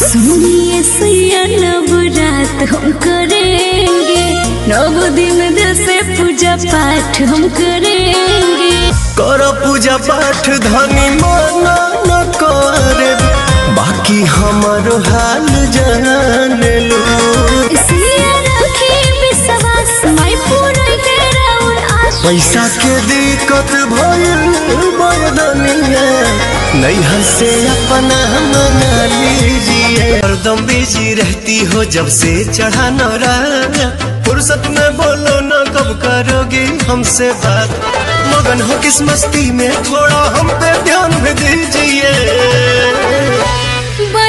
सुनिए सैया नवरात हम करेंगे, 9 दिन दिल से पूजा पाठ हम करेंगे। करो पूजा पाठ धनी मना न करे, बाकी हमारो हाल जान लो। पैसा के दिक्कत भइल बदनिया, नैहर से अपना मना लीजिए। हरदम बिजी रहती हो जब से चढ़ा नौरा, फुर्सत में बोलो ना कब करोगी हमसे बात। मगन हो किस मस्ती में, थोड़ा हम पे ध्यान भी दीजिए।